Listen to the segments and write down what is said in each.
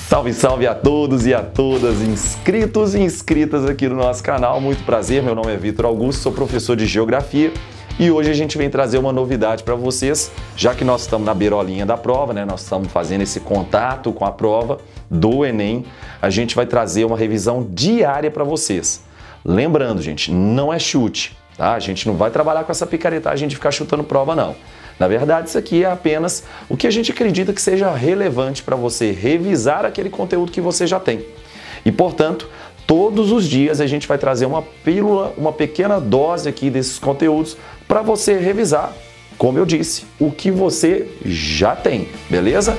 Salve, salve a todos e a todas, inscritos e inscritas aqui no nosso canal. Muito prazer, meu nome é Vitor Augusto, sou professor de Geografia e hoje a gente vem trazer uma novidade para vocês, já que nós estamos na beirolinha da prova, né? Nós estamos fazendo esse contato com a prova do Enem, a gente vai trazer uma revisão diária para vocês. Lembrando, gente, não é chute, tá? A gente não vai trabalhar com essa picaretagem de ficar chutando prova, não. Na verdade, isso aqui é apenas o que a gente acredita que seja relevante para você revisar aquele conteúdo que você já tem. E, portanto, todos os dias a gente vai trazer uma pílula, uma pequena dose aqui desses conteúdos para você revisar, como eu disse, o que você já tem, beleza?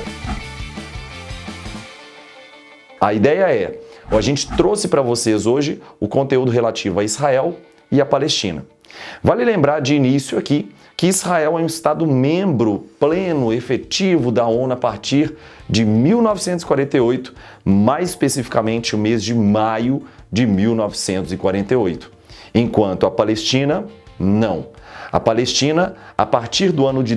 A ideia é, a gente trouxe para vocês hoje o conteúdo relativo a Israel e a Palestina. Vale lembrar de início aqui que Israel é um Estado membro pleno, efetivo da ONU a partir de 1948, mais especificamente o mês de maio de 1948, enquanto a Palestina, não. A Palestina, a partir do ano de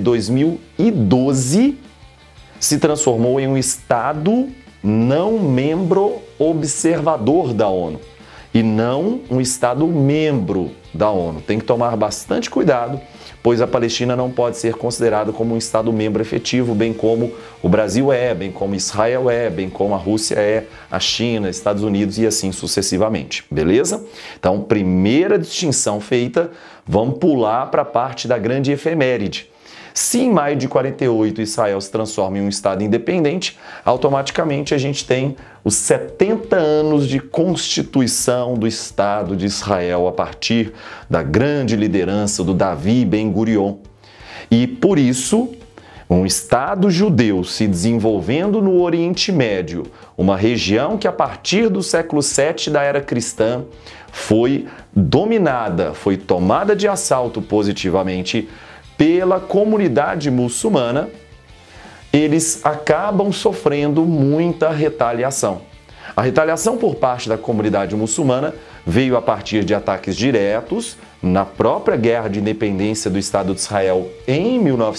2012, se transformou em um Estado não membro observador da ONU e não um Estado membro da ONU. Tem que tomar bastante cuidado, pois a Palestina não pode ser considerada como um Estado membro efetivo, bem como o Brasil é, bem como Israel é, bem como a Rússia é, a China, Estados Unidos e assim sucessivamente, beleza? Então, primeira distinção feita, vamos pular para a parte da grande efeméride. Se em maio de 48 Israel se transforma em um Estado independente, automaticamente a gente tem os 70 anos de constituição do Estado de Israel a partir da grande liderança do Davi Ben-Gurion. E por isso, um Estado judeu se desenvolvendo no Oriente Médio, uma região que a partir do século VII da era cristã foi dominada, foi tomada de assalto positivamente pela comunidade muçulmana, eles acabam sofrendo muita retaliação. A retaliação por parte da comunidade muçulmana veio a partir de ataques diretos na própria Guerra de Independência do Estado de Israel em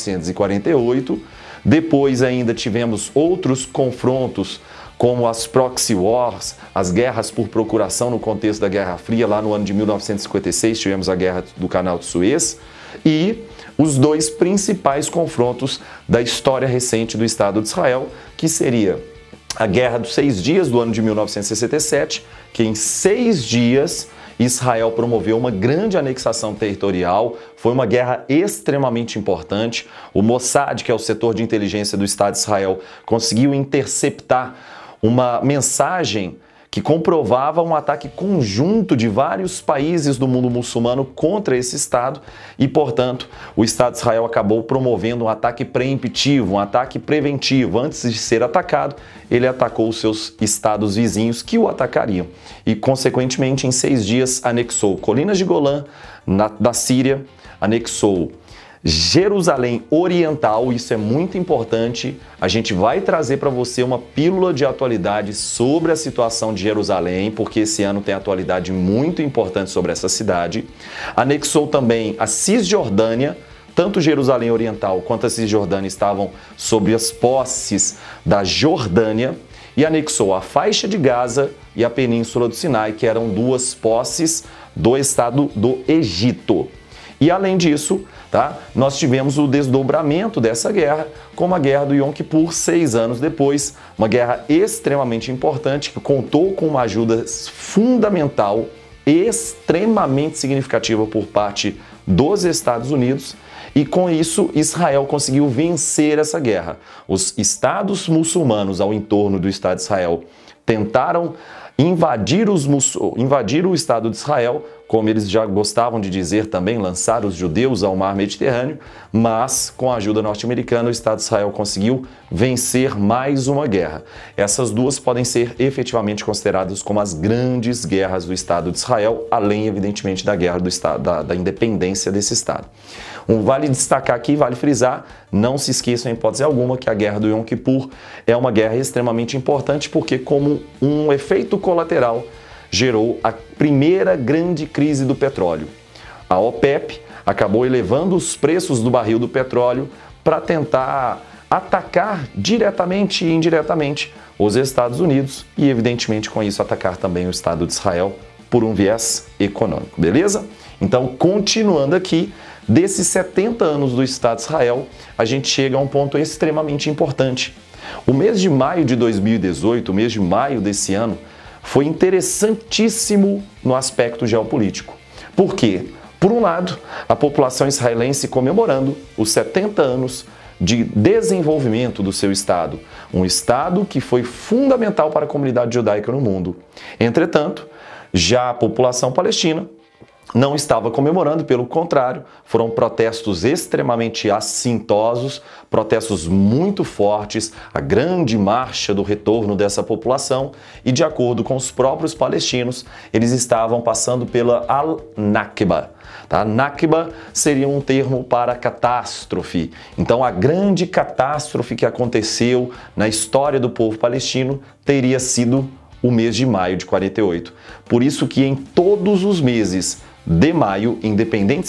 1948. Depois ainda tivemos outros confrontos, como as proxy wars, as guerras por procuração no contexto da Guerra Fria. Lá no ano de 1956 tivemos a Guerra do Canal de Suez e os dois principais confrontos da história recente do Estado de Israel, que seria a Guerra dos 6 Dias do ano de 1967, que em 6 dias Israel promoveu uma grande anexação territorial, foi uma guerra extremamente importante. O Mossad, que é o setor de inteligência do Estado de Israel, conseguiu interceptar uma mensagem que comprovava um ataque conjunto de vários países do mundo muçulmano contra esse Estado e, portanto, o Estado de Israel acabou promovendo um ataque preemptivo, um ataque preventivo. Antes de ser atacado, ele atacou os seus estados vizinhos que o atacariam e, consequentemente, em 6 dias anexou Colinas de Golã, da Síria, anexou Jerusalém Oriental, isso é muito importante. A gente vai trazer para você uma pílula de atualidade sobre a situação de Jerusalém, porque esse ano tem atualidade muito importante sobre essa cidade. Anexou também a Cisjordânia, tanto Jerusalém Oriental quanto a Cisjordânia estavam sob as posses da Jordânia, e anexou a faixa de Gaza e a Península do Sinai, que eram duas posses do Estado do Egito. E além disso, tá, nós tivemos o desdobramento dessa guerra, como a Guerra do Yom Kippur, 6 anos depois, uma guerra extremamente importante que contou com uma ajuda fundamental, extremamente significativa por parte dos Estados Unidos, e com isso Israel conseguiu vencer essa guerra. Os estados muçulmanos ao entorno do Estado de Israel tentaram invadir o Estado de Israel, como eles já gostavam de dizer também, lançar os judeus ao mar Mediterrâneo, mas com a ajuda norte-americana o Estado de Israel conseguiu vencer mais uma guerra. Essas duas podem ser efetivamente consideradas como as grandes guerras do Estado de Israel, além evidentemente da guerra do Estado, da independência desse Estado. Vale destacar aqui, vale frisar, não se esqueçam em hipótese alguma que a Guerra do Yom Kippur é uma guerra extremamente importante porque, como um efeito colateral, gerou a primeira grande crise do petróleo. A OPEP acabou elevando os preços do barril do petróleo para tentar atacar diretamente e indiretamente os Estados Unidos e, evidentemente, com isso atacar também o Estado de Israel por um viés econômico, beleza? Então, continuando aqui, desses 70 anos do Estado de Israel, a gente chega a um ponto extremamente importante. O mês de maio de 2018, o mês de maio desse ano, foi interessantíssimo no aspecto geopolítico. Por quê? Por um lado, a população israelense comemorando os 70 anos de desenvolvimento do seu Estado, um Estado que foi fundamental para a comunidade judaica no mundo. Entretanto, já a população palestina não estava comemorando, pelo contrário, foram protestos extremamente assintosos, protestos muito fortes, a grande marcha do retorno dessa população e, de acordo com os próprios palestinos, eles estavam passando pela Al-Nakba. Tá? Nakba seria um termo para catástrofe. Então, a grande catástrofe que aconteceu na história do povo palestino teria sido o mês de maio de 48. Por isso que em todos os meses de maio, independente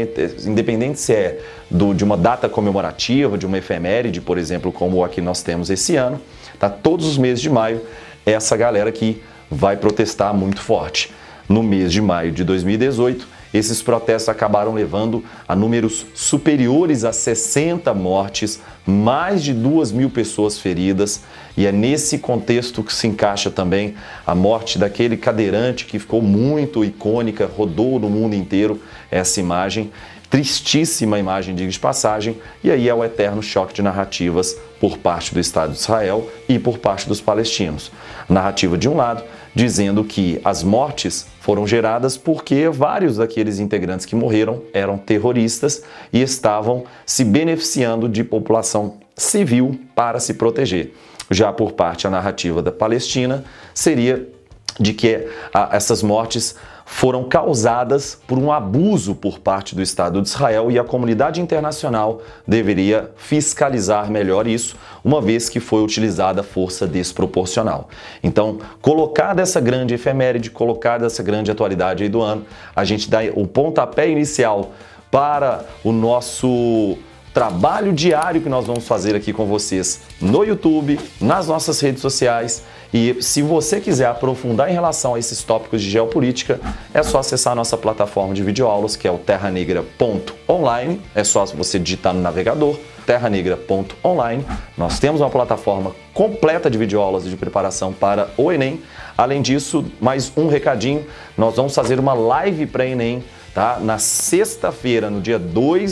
se é de uma data comemorativa, de uma efeméride, por exemplo, como a que nós temos esse ano, tá? Todos os meses de maio, essa galera aqui vai protestar muito forte. No mês de maio de 2018, esses protestos acabaram levando a números superiores a 60 mortes, mais de 2.000 pessoas feridas, e é nesse contexto que se encaixa também a morte daquele cadeirante que ficou muito icônica, rodou no mundo inteiro essa imagem, tristíssima imagem, diga de passagem, e aí é o eterno choque de narrativas por parte do Estado de Israel e por parte dos palestinos. Narrativa de um lado, dizendo que as mortes foram geradas porque vários daqueles integrantes que morreram eram terroristas e estavam se beneficiando de população civil para se proteger. Já por parte a narrativa da Palestina seria de que essas mortes foram causadas por um abuso por parte do Estado de Israel e a comunidade internacional deveria fiscalizar melhor isso, uma vez que foi utilizada força desproporcional. Então, colocada essa grande efeméride, colocada essa grande atualidade aí do ano, a gente dá o pontapé inicial para o nosso trabalho diário que nós vamos fazer aqui com vocês no YouTube, nas nossas redes sociais. E se você quiser aprofundar em relação a esses tópicos de geopolítica, é só acessar a nossa plataforma de videoaulas, que é o terranegra.online. É só você digitar no navegador, terranegra.online. Nós temos uma plataforma completa de videoaulas de preparação para o Enem. Além disso, mais um recadinho, nós vamos fazer uma live pré-Enem, tá? Na sexta-feira, no dia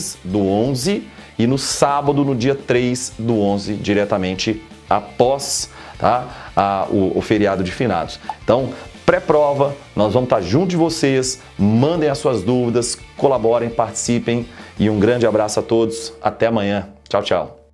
2/11, e no sábado, no dia 3/11, diretamente após, tá, o feriado de finados. Então, pré-prova, nós vamos estar junto de vocês, mandem as suas dúvidas, colaborem, participem e um grande abraço a todos. Até amanhã. Tchau, tchau.